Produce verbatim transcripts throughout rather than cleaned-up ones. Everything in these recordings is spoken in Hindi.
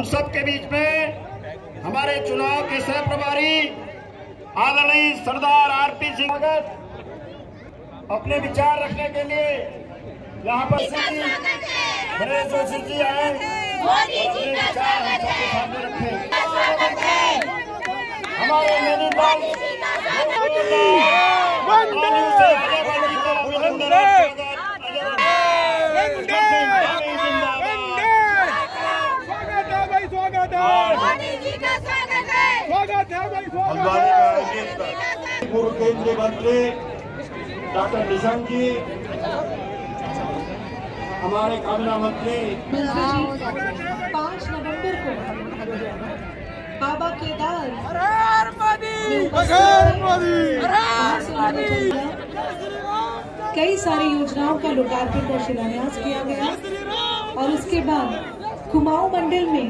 हम सब के बीच में हमारे चुनाव के सह प्रभारी आदरणीय सरदार आरपी सिंह अपने विचार रखने के लिए यहाँ पर गणेश जोशी जी आए अपने विचार हम सबके सामने रखे। हमारे नैनीताल पूर्व केंद्रीय मंत्री डॉक्टर निशंक जी, हमारे काबीना मंत्री पाँच नवंबर को बाबा केदार कई सारी योजनाओं का लोकार्पण और शिलान्यास किया गया और उसके बाद कुमाऊं मंडल में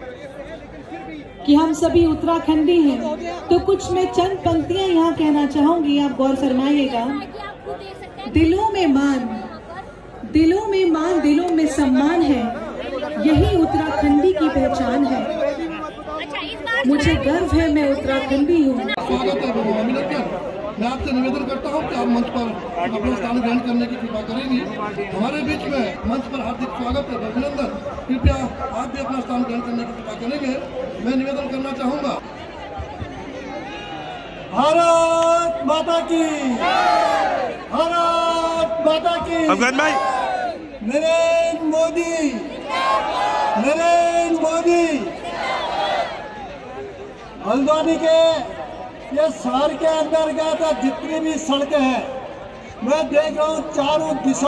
कि हम सभी उत्तराखंडी हैं, तो कुछ मैं चंद पंक्तियां यहाँ कहना चाहूंगी, आप गौर फरमाइएगा। दिलों में मान, दिलों में मान, दिलों में सम्मान है, यही उत्तराखंडी की पहचान है। मुझे गर्व है, मैं उत्तराखंडी हूँ। स्वागत है। मैं आपसे निवेदन करता हूँ कि आप मंच पर अपना स्थान ग्रहण करने की कृपा करेंगी। हमारे बीच में मंच पर हार्दिक स्वागत है, अभिनंदन। कृपया आप भी अपना स्थान ग्रहण करने की कृपा करेंगे। मैं निवेदन करना चाहूँगा। भारत माता की, भारत माता की। अफगान भाई, नरेंद्र मोदी, नरेंद्र मोदी। हल्द्वानी के ये शहर के अंतर्गत जितनी भी सड़कें हैं, मैं देख रहा हूँ चारों दिशा